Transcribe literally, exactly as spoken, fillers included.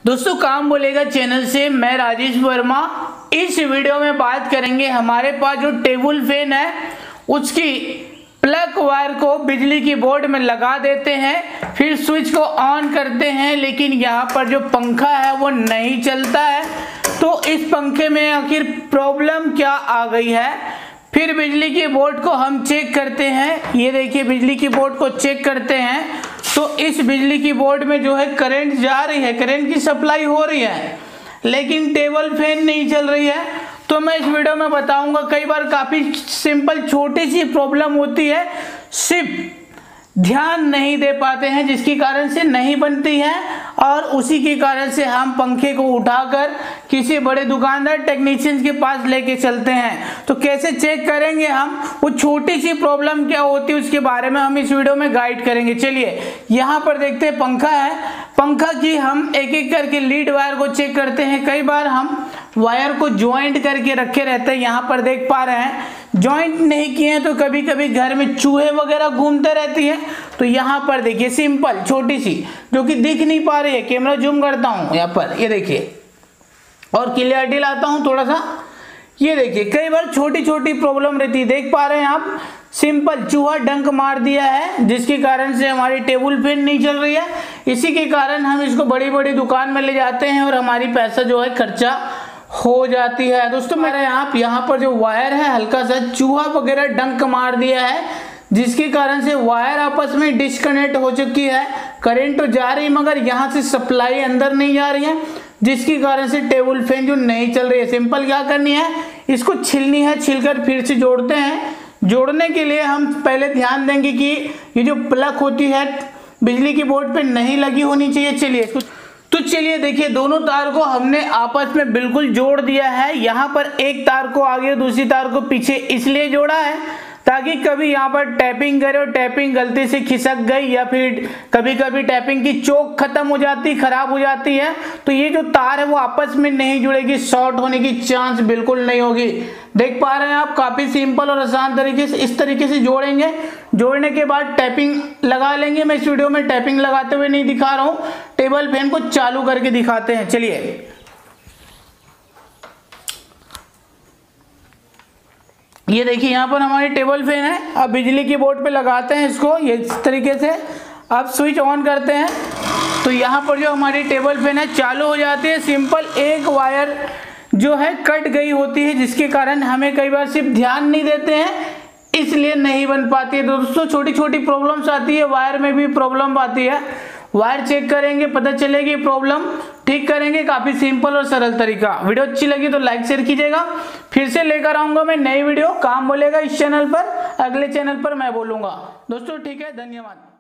दोस्तों काम बोलेगा चैनल से मैं राजेश वर्मा। इस वीडियो में बात करेंगे हमारे पास जो टेबल फैन है उसकी प्लग वायर को बिजली की बोर्ड में लगा देते हैं, फिर स्विच को ऑन करते हैं, लेकिन यहाँ पर जो पंखा है वो नहीं चलता है। तो इस पंखे में आखिर प्रॉब्लम क्या आ गई है। फिर बिजली की बोर्ड को हम चेक करते हैं। ये देखिए बिजली की बोर्ड को चेक करते हैं तो इस बिजली की बोर्ड में जो है करंट जा रही है, करंट की सप्लाई हो रही है, लेकिन टेबल फैन नहीं चल रही है। तो मैं इस वीडियो में बताऊंगा। कई बार काफ़ी सिंपल छोटी सी प्रॉब्लम होती है, सिर्फ ध्यान नहीं दे पाते हैं जिसके कारण से नहीं बनती है, और उसी के कारण से हम पंखे को उठाकर किसी बड़े दुकानदार टेक्नीशियन के पास लेके चलते हैं। तो कैसे चेक करेंगे हम, वो छोटी सी प्रॉब्लम क्या होती है उसके बारे में हम इस वीडियो में गाइड करेंगे। चलिए यहाँ पर देखते हैं पंखा है, पंखा की हम एक एक करके लीड वायर को चेक करते हैं। कई बार हम वायर को ज्वाइंट करके रखे रहते हैं, यहाँ पर देख पा रहे हैं ज्वाइंट नहीं किए हैं तो कभी कभी घर में चूहे वगैरह घूमते रहती है। तो यहाँ पर देखिए सिंपल छोटी सी जो कि दिख नहीं पा रही है, कैमरा जूम करता हूँ यहाँ पर, ये देखिए और क्लियरिटी लाता हूँ थोड़ा सा। ये देखिए कई बार छोटी छोटी प्रॉब्लम रहती है, देख पा रहे हैं आप, सिंपल चूहा डंक मार दिया है जिसके कारण से हमारी टेबल फैन नहीं चल रही है। इसी के कारण हम इसको बड़ी बड़ी दुकान में ले जाते हैं और हमारी पैसा जो है खर्चा हो जाती है। दोस्तों मेरे यहाँ यहाँ पर जो वायर है हल्का सा चूहा वगैरह डंक मार दिया है जिसके कारण से वायर आपस में डिस्कनेक्ट हो चुकी है। करंट तो जा रही मगर यहाँ से सप्लाई अंदर नहीं जा रही है जिसके कारण से टेबल फैन जो नहीं चल रही है। सिंपल क्या करनी है, इसको छिलनी है, छिलकर फिर से जोड़ते हैं। जोड़ने के लिए हम पहले ध्यान देंगे कि ये जो प्लग होती है बिजली की बोर्ड पे नहीं लगी होनी चाहिए। चलिए इसको तो चलिए देखिए दोनों तार को हमने आपस में बिल्कुल जोड़ दिया है। यहाँ पर एक तार को आगे दूसरी तार को पीछे इसलिए जोड़ा है ताकि कभी यहाँ पर टैपिंग करे और टैपिंग गलती से खिसक गई या फिर कभी कभी टैपिंग की चोक खत्म हो जाती खराब हो जाती है तो ये जो तार है वो आपस में नहीं जुड़ेगी, शॉर्ट होने की चांस बिल्कुल नहीं होगी। देख पा रहे हैं आप काफी सिंपल और आसान तरीके से इस तरीके से जोड़ेंगे। जोड़ने के बाद टैपिंग लगा लेंगे। मैं इस वीडियो में टैपिंग लगाते हुए नहीं दिखा रहा हूँ, टेबल फैन को चालू करके दिखाते हैं। चलिए ये देखिए यहाँ पर हमारी टेबल फैन है। अब बिजली की बोर्ड पे लगाते हैं इसको, ये इस तरीके से अब स्विच ऑन करते हैं तो यहाँ पर जो हमारी टेबल फैन है चालू हो जाती है। सिंपल एक वायर जो है कट गई होती है जिसके कारण हमें कई बार सिर्फ ध्यान नहीं देते हैं इसलिए नहीं बन पाती है। दोस्तों छोटी छोटी प्रॉब्लम्स आती है, वायर में भी प्रॉब्लम आती है। वायर चेक करेंगे पता चलेगी प्रॉब्लम, ठीक करेंगे। काफी सिंपल और सरल तरीका। वीडियो अच्छी लगी तो लाइक शेयर कीजिएगा। फिर से लेकर आऊंगा मैं नई वीडियो, काम बोलेगा इस चैनल पर, अगले चैनल पर मैं बोलूंगा। दोस्तों ठीक है, धन्यवाद।